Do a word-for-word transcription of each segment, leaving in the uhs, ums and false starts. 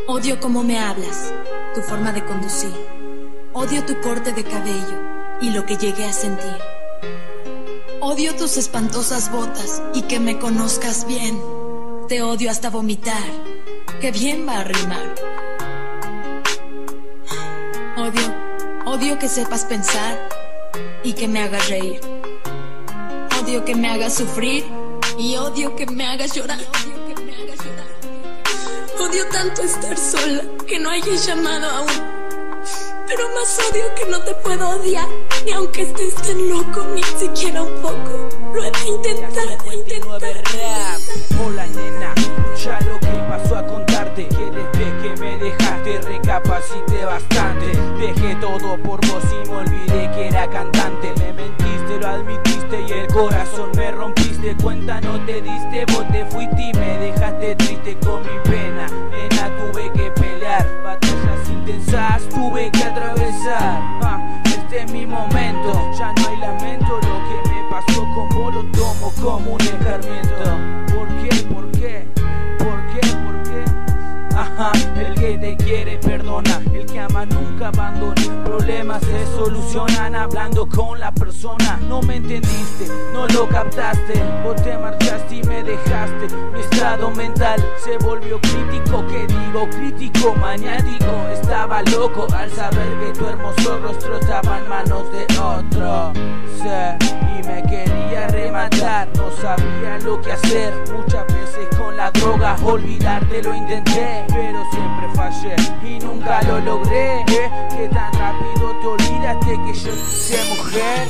Odio cómo me hablas, tu forma de conducir. Odio tu corte de cabello y lo que llegué a sentir. Odio tus espantosas botas y que me conozcas bien. Te odio hasta vomitar, que bien va a rimar. Odio, odio que sepas pensar y que me hagas reír. Odio que me hagas sufrir y odio que me hagas llorar. Odio tanto estar sola que no hayas llamado aún. Pero más odio que no te puedo odiar, ni aunque estés tan loco, ni siquiera un poco. Lo he de intentar, de intentar. Hola nena, ya lo que pasó a contarte, que desde que me dejaste recapacité bastante. Dejé todo por vos y me olvidé que era cantante. Me mentiste, lo admitiste y el corazón me rompiste. Cuenta no te diste, vos te fuiste y me dejaste triste con mi pena. Nena, tuve que pelear, batallas intensas tuve que atravesar. ah, Este es mi momento, ya no hay lamento. Lo que me pasó con vos lo tomo como un escarmiento. ¿Por qué? ¿Por qué? ¿Por qué? ¿Por qué? Ajá, el que te quiere perdona, el que ama nunca abandona. Problemas se solucionan hablando con la persona. No me entendiste, no lo captaste. Vos te marchaste y me dejaste. Mi estado mental se volvió crítico. ¿Qué digo? Crítico, maniático. Estaba loco al saber que tu hermoso rostro estaba en manos de otro. Sí, y me quería rematar. No sabía lo que hacer. Muchas veces con la droga olvidarte lo intenté, pero siempre fallé y nunca lo logré. ¿Eh? Que tan rápido te olvidaste que yo soy mujer.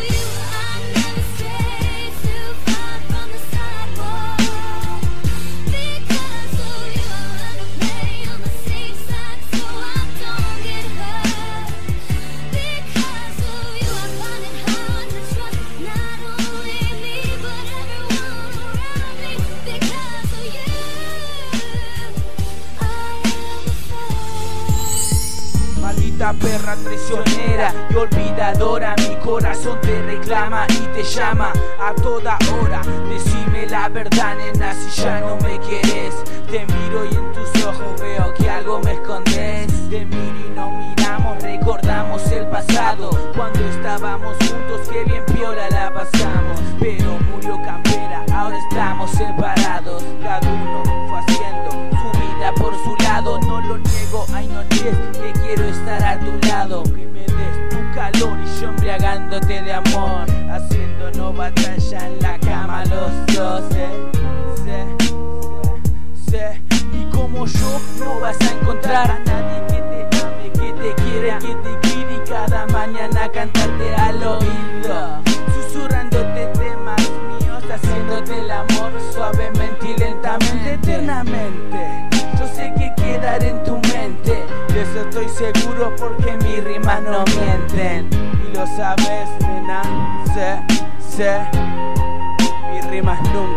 Maldita perra traicionera y olvidadora, mi corazón te reclama y te llama a toda hora. Decime la verdad, nena, si ya no me quieres. Te miro y en tus ojos veo que algo me escondes. Te miro y nos miramos, recordamos el pasado, cuando estábamos juntos, que bien piola la pasamos. Pero murió Campera, ahora estamos separados. Cada uno fue haciendo su vida por su lado. No lo niego, hay noches que quiero estar a tu lado, que me des tu calor y yo embriagándote de amor, haciéndonos batalla en la cama los dos. eh, sé, sé, sé. Y como yo no vas a encontrar a nadie que te ame, que te quiera, que te quiera y cada mañana cantarte al oído, susurrándote temas míos, haciéndote el amor suavemente y lentamente, eternamente. Yo sé que quedaré en tu mente, de eso estoy seguro porque mis rimas no mienten. Y lo sabes, nena, sé, sé, mis rimas nunca